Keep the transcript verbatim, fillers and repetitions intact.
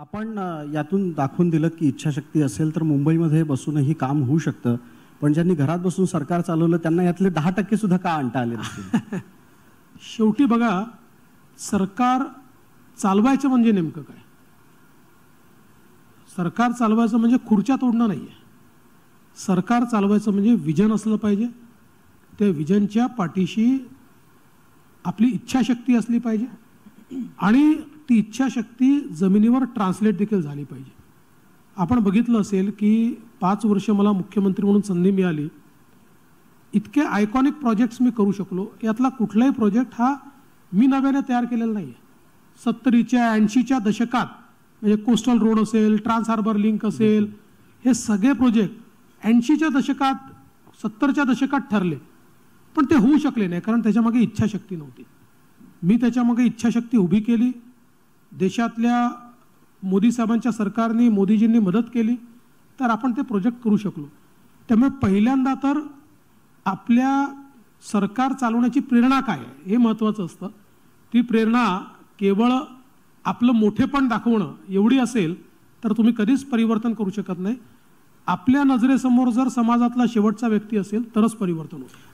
आपण अ, यातून दाखवून दिलं की इच्छाशक्ती असेल तर मुंबईमध्ये बसूनही काम होऊ शकतं, पण ज्यांनी घरात बसून सरकार चालवलं त्यांना यातले दहा टक्के सुद्धा का आणता आले नसतील? शेवटी बघा, सरकार चालवायचं म्हणजे नेमकं काय? सरकार चालवायचं म्हणजे खुर्च्या तोडणं नाही आहे. सरकार चालवायचं म्हणजे विजन असलं पाहिजे. त्या विजनच्या पाठीशी आपली इच्छाशक्ती असली पाहिजे आणि ती इच्छाशक्ती जमिनीवर ट्रान्सलेट देखील झाली पाहिजे. आपण बघितलं असेल की पाच वर्ष मला मुख्यमंत्री म्हणून संधी मिळाली. इतके आयकॉनिक प्रोजेक्ट्स मी करू शकलो. यातला कुठलाही प्रोजेक्ट हा मी नव्याने तयार केलेला नाही आहे. सत्तरीच्या ऐंशीच्या दशकात म्हणजे कोस्टल रोड असेल, ट्रान्स हार्बर लिंक असेल, हे सगळे प्रोजेक्ट ऐंशीच्या दशकात सत्तरच्या दशकात ठरले, पण ते होऊ शकले नाही कारण त्याच्यामागे इच्छाशक्ती नव्हती. मी त्याच्यामागे इच्छाशक्ती उभी केली. देशातल्या मोदी साहेबांच्या सरकारने, मोदीजींनी मदत केली तर आपण ते प्रोजेक्ट करू शकलो. त्यामुळे पहिल्यांदा तर आपल्या सरकार चालवण्याची प्रेरणा काय आहे हे महत्त्वाचं असतं. ती प्रेरणा केवळ आपलं मोठेपण दाखवणं एवढी असेल तर तुम्ही कधीच परिवर्तन करू शकत नाही. आपल्या नजरेसमोर जर समाजातला शेवटचा व्यक्ती असेल तरच परिवर्तन होतं.